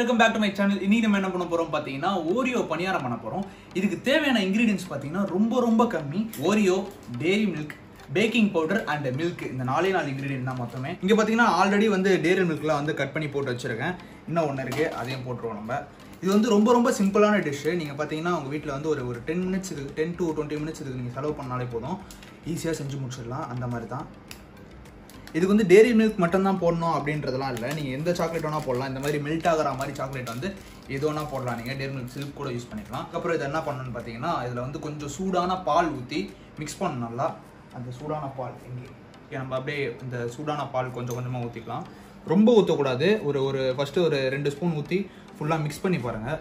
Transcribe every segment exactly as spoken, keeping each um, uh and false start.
welcome back to my channel. இன்னைக்கு நம்ம என்ன பண்ண போறோம் பாத்தீங்கன்னா Oreo Paniyaram பண்ண போறோம். இதுக்கு தேவையான ingredients பாத்தீங்கன்னா ரொம்ப ரொம்ப கம்மி. Oreo, dairy milk, baking powder and milk இந்த நாலே நாலு ingredient தான் மொத்தமே. இங்க பாத்தீங்கன்னா ஆல்ரெடி வந்து dairy milkல வந்து கட் பண்ணி போட்டு வச்சிருக்கேன். இன்னும் ஒன்னு இருக்கு, அதையும் போட்டுருவோம் நம்ம. இது வந்து ரொம்ப ரொம்ப சிம்பிளான டிஷ். நீங்க பாத்தீங்கன்னா உங்க வீட்ல வந்து ஒரு ஒரு ten minutes ten to twenty minutes இதுக்கு நீங்க செலவு பண்ணாலே போதும். ஈஸியா செஞ்சு முடிச்சிடலாம். அந்த மாதிரி தான். இதுக்கு வந்து டேரி மில்க் மட்டும் தான் போடணும் அப்படின்றதெல்லாம் இல்லை. நீங்கள் எந்த சாக்லேட் வேணால் போடலாம். இந்த மாதிரி மெல்ட் ஆகிற மாதிரி சாக்லேட் வந்து எது வேணால் போடலாம். நீங்கள் டேரி மில்க் சில்க் கூட யூஸ் பண்ணிக்கலாம். அதுக்கப்புறம் இதை என்ன பண்ணணும்னு பார்த்தீங்கன்னா இதில் வந்து கொஞ்சம் சூடான பால் ஊற்றி மிக்ஸ் பண்ணணும் நல்லா. அந்த சூடான பால் எங்கே நம்ம அப்படியே இந்த சூடான பால் கொஞ்சம் கொஞ்சமாக ஊற்றிக்கலாம். ரொம்ப ஊற்றக்கூடாது. ஒரு ஒரு ஃபஸ்ட்டு ஒரு ரெண்டு ஸ்பூன் ஊற்றி ஃபுல்லாக மிக்ஸ் பண்ணி பாருங்கள்.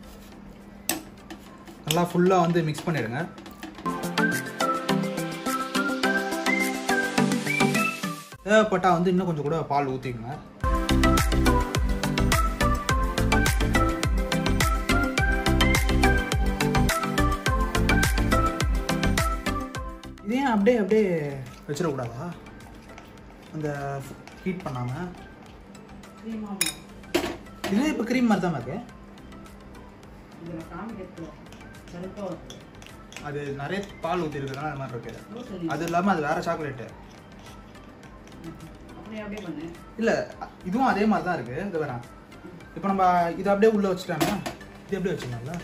நல்லா ஃபுல்லாக வந்து மிக்ஸ் பண்ணிடுங்க. தேவைப்பட்டா வந்து இன்னும் கொஞ்சம் கூட பால் ஊற்றிக்கங்க. இதே அப்படியே அப்படியே வச்சிடக்கூடாதா? அந்த ஹீட் பண்ணாமல் இது இப்போ க்ரீம் மாதிரி தான் இருக்கு. அது நிறைய பால் ஊற்றி இருக்கிறதுனால அது மாதிரி இருக்கு. அது இல்லாமல் அது வேற சாக்லேட்டு இல்லை, இதுவும் அதே மாதிரி தான் இருக்குது. இது வரேன் இப்போ நம்ம இதை அப்படியே உள்ளே வச்சுட்டாங்க. இது அப்படியே வச்சுக்கலாம்ல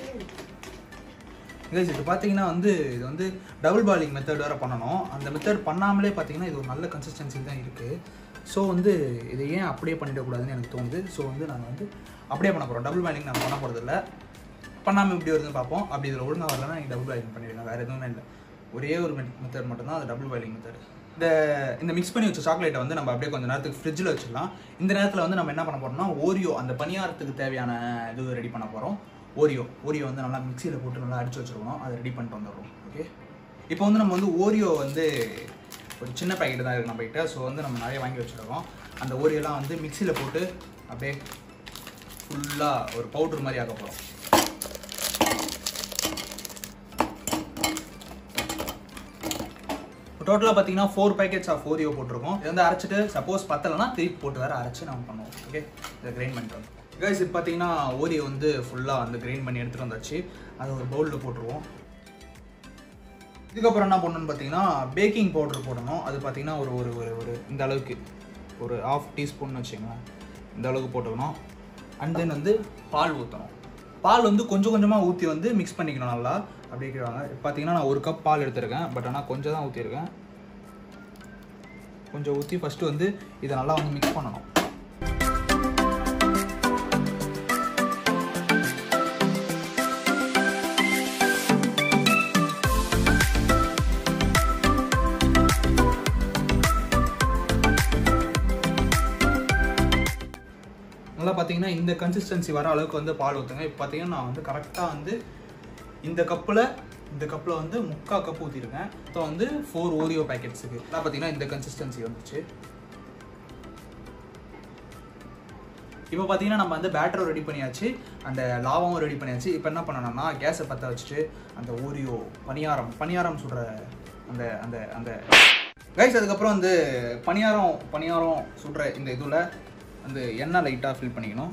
கைஸ். இது பார்த்தீங்கன்னா வந்து இது வந்து டபுள் பாயிலிங் மெத்தட் வேறு பண்ணணும். அந்த மெத்தட் பண்ணாமலே பார்த்தீங்கன்னா இது ஒரு நல்ல கன்சிஸ்டன்சி தான் இருக்குது. ஸோ வந்து இதை ஏன் அப்படியே பண்ணிடக்கூடாதுன்னு எனக்கு தோணுது. ஸோ வந்து நாங்கள் வந்து அப்படியே பண்ண போகிறோம். டபுள் பாயிலிங் நாங்கள் பண்ண போகிறது இல்லை. பண்ணாமல் இப்படி வருதுன்னு பார்ப்போம். அப்படி இதில் ஒழுங்காக வரலன்னா நீங்கள் டபுள் பாயிலிங் பண்ணிடுங்க. வேறு எதுவுமே இல்லை. ஒரே ஒரு மெத்தட் மட்டும்தான் அது டபுள் பாயிலிங் மெத்தட். இந்த இந்த மிக்ஸ் பண்ணி வச்ச சாக்லேட்டை வந்து நம்ம அப்படியே கொஞ்சம் நேரத்துக்கு ஃப்ரிட்ஜில் வச்சிடலாம். இந்த நேரத்தில் வந்து நம்ம என்ன பண்ண போகிறோம்னா ஓரியோ அந்த பணியாரத்துக்கு தேவையான இது ரெடி பண்ண போகிறோம். ஓரியோ ஓரியோ வந்து நல்லா மிக்சியில் போட்டு நல்லா அடிச்சு வச்சுருக்கணும். அதை ரெடி பண்ணிட்டு வந்துடுறோம். ஓகே, இப்போ வந்து நம்ம வந்து ஓரியோ வந்து ஒரு சின்ன பேக்கெட் தான் இருக்குது நம்ம கிட்ட. ஸோ வந்து நம்ம நிறைய வாங்கி வச்சுருக்கோம். அந்த ஓரியோலாம் வந்து மிக்சியில் போட்டு அப்படியே ஃபுல்லாக ஒரு பவுட்ரு மாதிரி ஆக்க போகிறோம். டோட்டலாக பார்த்தீங்கன்னா ஃபோர் பேக்கெட்ஸ் ஆஃப் ஓரியோ போட்டிருக்கோம். இது வந்து அரைச்சிட்டு சப்போஸ் பத்தலைன்னா திருப்பி போட்டு வேறு அரைச்சி நம்ம பண்ணுவோம். ஓகே, இதை கிரைண்ட் பண்ணிட்டு வந்து கைஸ் இது பார்த்தீங்கன்னா ஓரியோ வந்து ஃபுல்லாக வந்து கிரைண்ட் பண்ணி எடுத்துகிட்டு வந்தாச்சு. அதை ஒரு பவுலில் போட்டுருவோம். இதுக்கப்புறம் என்ன பண்ணணும்னு பார்த்தீங்கன்னா பேக்கிங் பவுடர் போடணும். அது பார்த்தீங்கன்னா ஒரு ஒரு ஒரு ஒரு இந்த அளவுக்கு ஒரு ஹாஃப் டீஸ்பூன் வச்சுக்கோங்களேன். இந்த அளவுக்கு போட்டுக்கணும். அண்ட் தென் வந்து பால் ஊற்றணும். பால் வந்து கொஞ்சம் கொஞ்சமாக ஊற்றி வந்து மிக்ஸ் பண்ணிக்கணும் நல்லா. அப்படியே கேட்குறாங்க. பார்த்தீங்கன்னா நான் ஒரு கப் பால் எடுத்துருக்கேன். பட் ஆனால் கொஞ்சம் தான் ஊற்றிருக்கேன். கொஞ்சம் ஊற்றி ஃபஸ்ட்டு வந்து இதை நல்லா வந்து மிக்ஸ் பண்ணணும். நல்லா பார்த்தீங்கன்னா இந்த கன்சிஸ்டன்சி வர அளவுக்கு வந்து பால் ஊற்றுங்க. இப்போ பார்த்தீங்கன்னா நான் வந்து கரெக்டாக வந்து இந்த கப்பில் இந்த கப்பில் வந்து முக்கால் கப் ஊற்றிருக்கேன். இப்போ வந்து ஃபோர் ஓரியோ பேக்கெட்ஸுக்கு எல்லாம் பார்த்தீங்கன்னா இந்த கன்சிஸ்டன்சி வந்துச்சு. இப்போ பார்த்தீங்கன்னா நம்ம வந்து பேட்டரும் ரெடி பண்ணியாச்சு, அந்த லாவாவும் ரெடி பண்ணியாச்சு. இப்போ என்ன பண்ணணும்னா கேஸை பற்ற வச்சுட்டு அந்த ஓரியோ பணியாரம் பணியாரம் சுடுற அந்த அந்த அந்த கைஸ் அதுக்கப்புறம் வந்து பணியாரம் பணியாரம் சுடுற இந்த இதில் அந்த எண்ணெய் லைட்டாக ஃபில் பண்ணிக்கணும்.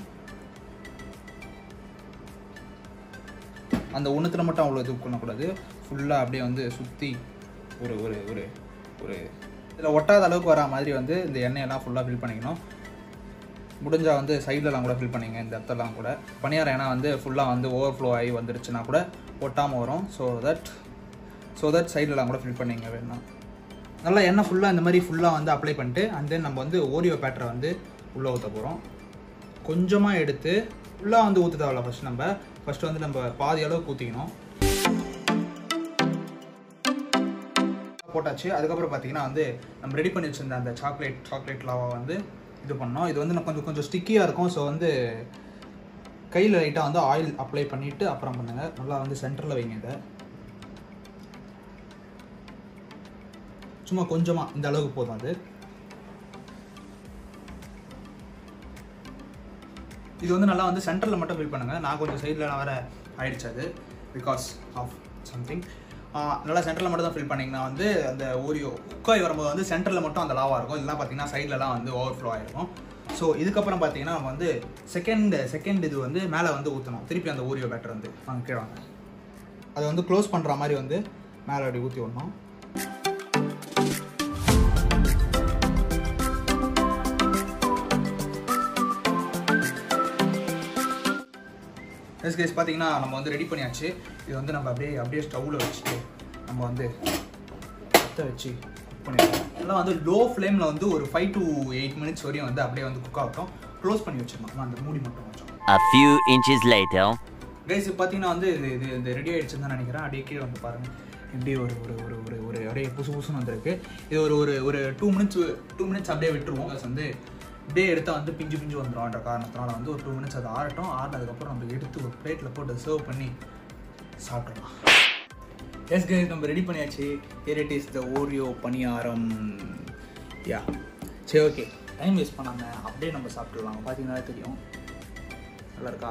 அந்த ஒன்றுத்தில் மட்டும் அவ்வளோ இது பண்ணக்கூடாது. ஃபுல்லாக அப்படியே வந்து சுற்றி ஒரு ஒரு ஒரு ஒரு இதில் ஒட்டாத அளவுக்கு வரா மாதிரி வந்து இந்த எண்ணெயெல்லாம் ஃபுல்லாக ஃபில் பண்ணிக்கணும். முடிஞ்சால் வந்து சைட்லலாம் கூட ஃபில் பண்ணிங்க. இந்த இடத்தெல்லாம் கூட பணியாரம் ஏன்னா வந்து ஃபுல்லாக வந்து ஓவர்ஃப்ளோ ஆகி வந்துருச்சுன்னா கூட ஒட்டாமல் வரும். ஸோ தட் ஸோ தட் சைட்லலாம் கூட ஃபில் பண்ணிங்க வேணும். நல்லா எண்ணெய் ஃபுல்லாக இந்த மாதிரி ஃபுல்லாக வந்து அப்ளை பண்ணிட்டு அண்ட் தென் நம்ம வந்து ஓரியோ பேட்டரை வந்து உள்ளே ஊற்ற போகிறோம். கொஞ்சமாக எடுத்து ஃபுல்லாக வந்து ஊற்ற தேவையில்ல. ஃபஸ்ட் நம்ம ஃபஸ்ட்டு வந்து நம்ம பாதி அளவுக்கு ஊற்றிக்கணும். போட்டாச்சு. அதுக்கப்புறம் பார்த்தீங்கன்னா வந்து நம்ம ரெடி பண்ணி வச்சுருந்த அந்த சாக்லேட் சாக்லேட் லாவா வந்து இது பண்ணோம். இது வந்து கொஞ்சம் கொஞ்சம் ஸ்டிக்கியாக இருக்கும். ஸோ வந்து கையில் லைட்டாக வந்து ஆயில் அப்ளை பண்ணிவிட்டு அப்புறம் பண்ணுங்கள். நல்லா வந்து சென்டரில் வைங்க. இதை சும்மா கொஞ்சமாக இந்த அளவுக்கு போதும். அது இது வந்து நல்லா வந்து சென்டரில் மட்டும் ஃபில் பண்ணுங்கள். நான் கொஞ்சம் சைட்லலாம் வேறு ஆயிடுச்சு அது பிகாஸ் ஆஃப் சம்திங். நல்லா சென்டரில் மட்டும் தான் ஃபில் பண்ணிங்கன்னா வந்து அந்த ஓரியோ குக்காய் வரும்போது வந்து சென்டரில் மட்டும் அந்த லாவாக இருக்கும். இதெல்லாம் பார்த்தீங்கன்னா சைட்லலாம் வந்து ஓவர்ஃப்ளோ ஆகிருக்கும். ஸோ இதுக்கப்புறம் பார்த்தீங்கன்னா நம்ம வந்து செகண்ட் செகண்ட் இது வந்து மேலே வந்து ஊற்றணும். திருப்பி அந்த ஓரியோ பேட்டர் வந்து நாங்கள் கீழே வாங்க அதை வந்து க்ளோஸ் பண்ணுற மாதிரி வந்து மேலே அப்படி ஊற்றி விடணும். எஸ் கேஸ் பார்த்தீங்கன்னா நம்ம வந்து ரெடி பண்ணியாச்சு. இது வந்து நம்ம அப்படியே அப்படியே ஸ்டவ்வில் வச்சுட்டு நம்ம வந்து பற்ற வச்சு குக் பண்ணிடுவோம். எல்லாம் வந்து லோ ஃப்ளேமில் வந்து ஒரு ஃபைவ் டு எயிட் மினிட்ஸ் வரையும் வந்து அப்படியே வந்து குக் ஆகட்டும். க்ளோஸ் பண்ணி வச்சிடணும். அந்த மூடி மட்டும் வச்சோம். A few inches later. Guys பார்த்தீங்கன்னா வந்து இது இது இந்த ரெடி ஆகிடுச்சுன்னு தான் நினைக்கிறேன். அப்படியே கீழே வந்து பாருங்கள் இப்படியே ஒரு ஒரு ஒரு ஒரு ஒரு அப்படியே புசு புசுன்னு வந்துருக்கு. இது ஒரு ஒரு ஒரு டூ மினிட்ஸ் டூ மினிட்ஸ் அப்படியே விட்டுருவோம். ப்ளஸ் வந்து இப்படியே எடுத்தால் வந்து பிஞ்சு பிஞ்சு வந்துடும்ன்ற காரணத்தினால வந்து ஒரு டூ மினிட்ஸ் அது ஆறட்டும். ஆறினதுக்கப்புறம் நம்ம எடுத்து ஒரு பிளேட்டில் போட்டு சர்வ் பண்ணி சாப்பிடலாம். எஸ் கைஸ் நம்ம ரெடி பண்ணியாச்சு. Here it is the Oreo paniyaram. Yeah சரி ஓகே, டைம் வேஸ்ட் பண்ணாமல் அப்படியே நம்ம சாப்பிட்றலாம். பார்த்தீங்கன்னாலே தெரியும். நல்லா இருக்கா?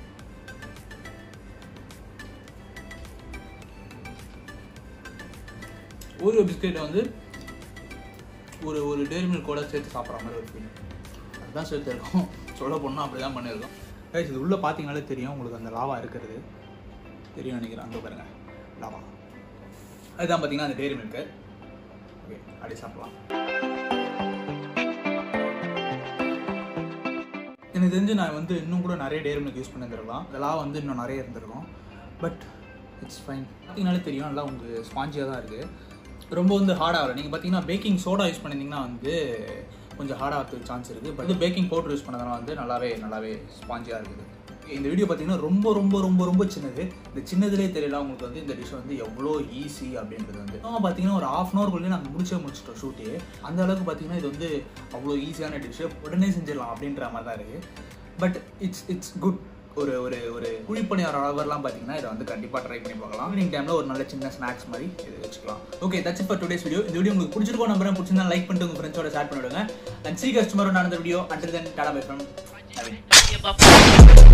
ஓரியோ பிஸ்கெட்டை வந்து ஒரு ஒரு டேரி மில்கோட சேர்த்து சாப்பிட்ற மாதிரி ஒரு ஃபீல். அதுதான் சேர்த்து இருக்கும். சொல்ல போனால் அப்படி தான் பண்ணியிருக்கோம். கைஸ் இது உள்ளே பார்த்தீங்கனாலே தெரியும் உங்களுக்கு அந்த லாவா இருக்கிறது தெரியும் நினைக்கிறேன். அங்கே பாருங்கள் லாவா. அதுதான் பார்த்தீங்கன்னா அந்த டேரி மில்க்கு. ஓகே அப்படியே சாப்பிடலாம். எனக்கு தெரிஞ்சு நான் வந்து இன்னும் கூட நிறைய டேரி மில்க் யூஸ் பண்ணியிருந்துருக்கலாம். இதெல்லாம் வந்து இன்னும் நிறைய இருந்திருக்கும். But it's fine. பார்த்தீங்கனாலே தெரியும் நல்லா உங்களுக்கு ஸ்பாஞ்சியாக தான் இருக்குது. ரொம்ப வந்து ஹார்டாக வரும். நீங்கள் பார்த்தீங்கன்னா பேக்கிங் சோடா யூஸ் பண்ணியிருந்தீங்கன்னா வந்து கொஞ்சம் ஹார்டாக வரதுக்கு சான்ஸ் இருக்குது. பட் வந்து பேக்கிங் பவுடர் யூஸ் பண்ணதுனால வந்து நல்லாவே நல்லாவே ஸ்பாஞ்சியாக இருக்குது. இந்த வீடியோ பார்த்தீங்கன்னா ரொம்ப ரொம்ப ரொம்ப ரொம்ப சின்னது. இந்த சின்னதுலேயே தெரியல உங்களுக்கு வந்து இந்த டிஷ் வந்து எவ்வளோ ஈஸி அப்படின்றது வந்து. நம்ம பார்த்தீங்கன்னா ஒரு ஹாஃப் அன் ஹவர்க்குள்ளேயே நாங்கள் முடிச்சே முடிச்சிட்டோம் ஷூட்டே. அந்த அளவுக்கு பார்த்தீங்கன்னா இது வந்து அவ்வளோ ஈஸியான டிஷ்ஷு, உடனே செஞ்சிடலாம் அப்படின்ற மாதிரி தான் இருக்குது. But it's it's good. ஒரு ஒரு ஒரு குழிப்பணியார அளவெல்லாம் பார்த்தீங்கன்னா இதை வந்து கண்டிப்பாக ட்ரை பண்ணி பார்க்கலாம். ஈவினிங் டைமில் ஒரு நல்ல சின்ன ஸ்நாக்ஸ் மாதிரி இது வச்சுக்கலாம். Okay that's it for today's video. இந்த வீடியோ உங்களுக்கு பிடிச்சிருக்கோம் நம்புறேன். பிடிச்சிருந்தா லைக் பண்ணிட்டு உங்கள் ஃப்ரெண்ட்ஸோட ஷேர் பண்ணிவிடுங்க. அண்ட் சீ கஸ்டமர் நடந்த video until then tata bye from Naveen.